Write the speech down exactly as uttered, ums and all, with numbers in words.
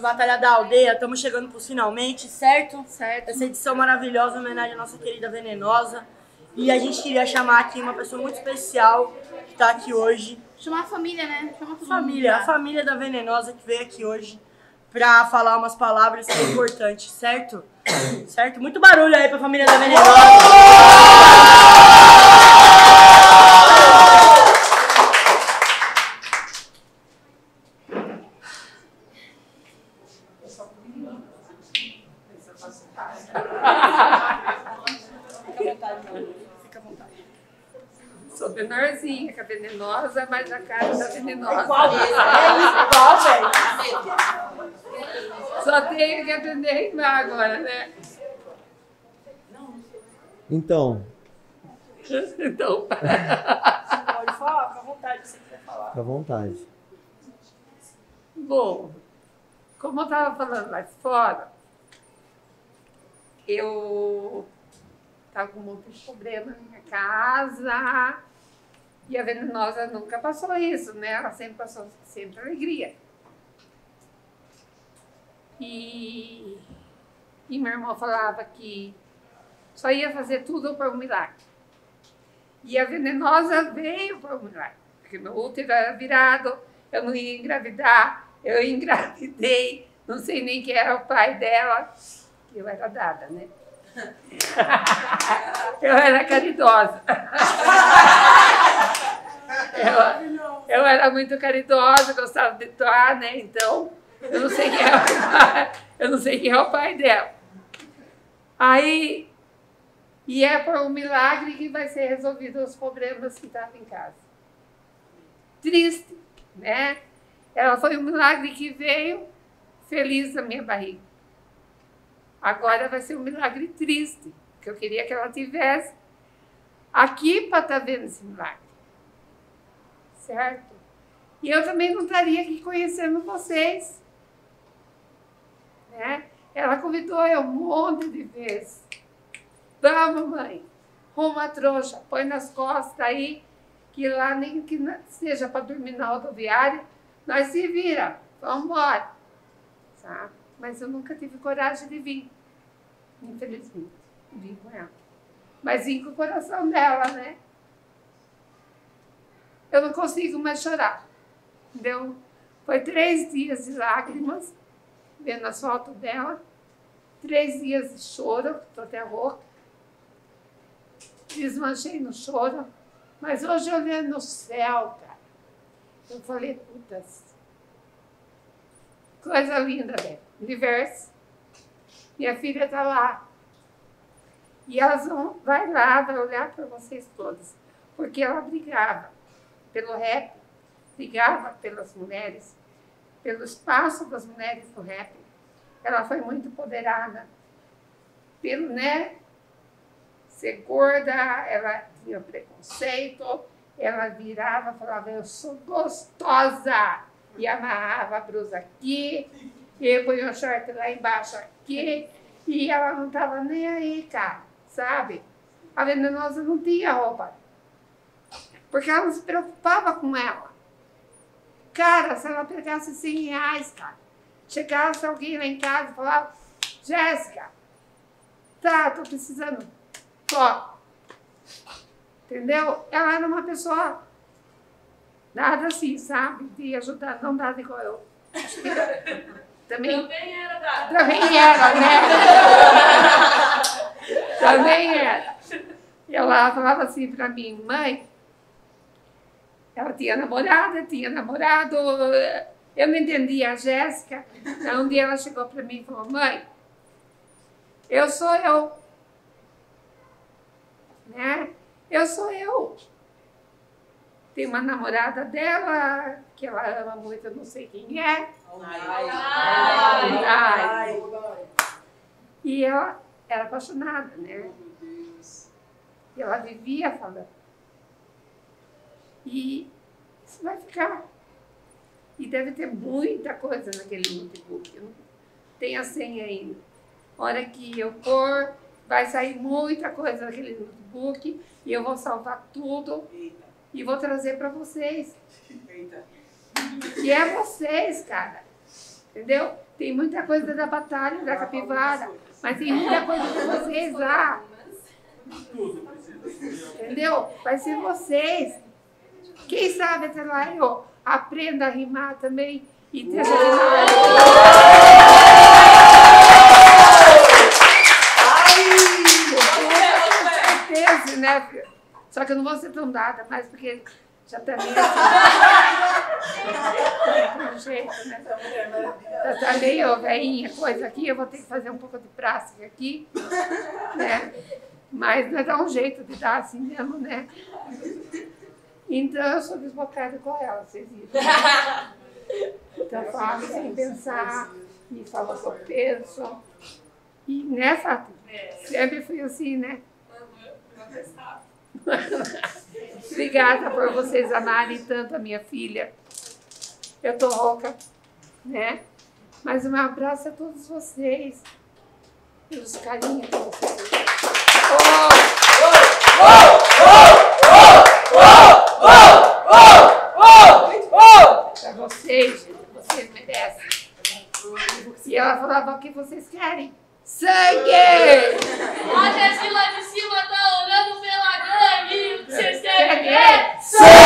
Batalha da Aldeia. Estamos chegando para os finalmente, certo? Certo. Essa edição maravilhosa, homenagem à nossa querida Venenosa. E a gente queria chamar aqui uma pessoa muito especial que está aqui hoje. Chamar a família, né? Chamar a família. A família da Venenosa que veio aqui hoje para falar umas palavras que é importante, certo? Certo? Muito barulho aí para a família da Venenosa. Sou menorzinha que a Venenosa, mas a cara da Venenosa. É igual mesmo, é igual, velho. Só tenho que aprender a rimar agora, né? Então. Então. Pode falar, fica à vontade, se você quiser falar. Fica à vontade. Bom, como eu estava falando lá fora, eu estava com muitos problemas na minha casa e a Venenosa nunca passou isso, né? Ela sempre passou sempre alegria. E, e meu irmão falava que só ia fazer tudo para um milagre. E a Venenosa veio para um milagre, porque meu útero era virado, eu não ia engravidar, eu engravidei, não sei nem quem era o pai dela, eu era dada, né? Eu era caridosa. Eu, eu era muito caridosa, gostava de doar, né? Então, eu não sei quem é o pai, eu não sei quem é o pai dela. Aí, e é por um milagre que vai ser resolvido os problemas que estavam em casa. Triste, né? Ela foi um milagre que veio feliz na minha barriga. Agora vai ser um milagre triste, que eu queria que ela tivesse aqui para estar vendo esse milagre. Certo? E eu também não estaria aqui conhecendo vocês. Né? Ela convidou eu um monte de vezes. Vamos, mãe, arruma a trouxa, põe nas costas aí, que lá nem que seja para dormir na rodoviária, nós se vira, vamos embora. Sabe? Mas eu nunca tive coragem de vir, infelizmente, vim com ela. Mas vim com o coração dela, né? Eu não consigo mais chorar, entendeu? Foi três dias de lágrimas, vendo as fotos dela, três dias de choro, estou até rouca, desmanchei no choro, mas hoje olhando o céu, cara, eu falei, putas, coisa linda, velho. Universo. Minha filha está lá. E elas vão, vai lá, vai olhar para vocês todos. Porque ela brigava pelo rap, brigava pelas mulheres, pelo espaço das mulheres no rap. Ela foi muito empoderada. Pelo, né, ser gorda, ela tinha preconceito, ela virava e falava, eu sou gostosa. E amarrava a blusa aqui, e põe o short lá embaixo aqui, e ela não estava nem aí, cara, sabe? A Venenosa não tinha roupa, porque ela não se preocupava com ela. Cara, se ela pegasse cem reais, cara, chegasse alguém lá em casa e falava, Jéssica, tá, tô precisando, só. Entendeu? Ela era uma pessoa... Nada assim, sabe? De ajudar, não nada igual eu. Também, também era dada. Também era, né? Também era. E ela falava assim pra mim, mãe, ela tinha namorada, tinha namorado, eu não entendia a Jéssica. Aí um dia ela chegou pra mim e falou, mãe, eu sou eu. Né? Eu sou eu. Tem uma namorada dela, que ela ama muito, eu não sei quem é. Ai, ai, ai. E ela era apaixonada, né? E ela vivia falando. E isso vai ficar. E deve ter muita coisa naquele notebook. Tem a senha ainda. A hora que eu pôr, vai sair muita coisa naquele notebook e eu vou salvar tudo. Eita. E vou trazer para vocês. Eita. E é vocês, cara. Entendeu? Tem muita coisa da batalha da capivara, mas tem muita coisa de vocês lá. Entendeu? Vai ser vocês. Quem sabe até lá eu aprenda a rimar também e ter essa rimar. Certeza, né, filho? Só que eu não vou ser tão dada mais porque já tá meio assim. Jeito, né? Já tá meio velhinha coisa aqui, eu vou ter que fazer um pouco de prática aqui, né? Mas vai dar um jeito de dar assim mesmo, né? Então eu sou desbocada com ela, vocês viram. Então eu falo sem pensar, me falo o que eu penso. E né, Fátima? Sempre fui assim, né? Obrigada por vocês amarem tanto a minha filha. Eu tô rouca, né? Mas um abraço a todos vocês. Pelos carinhos que vocês têm. Pra vocês, gente, vocês merecem. E ela falava o que vocês querem. Sangue! A gente lá de cima tá olhando pela gangue. O que vocês querem ver? Sangue!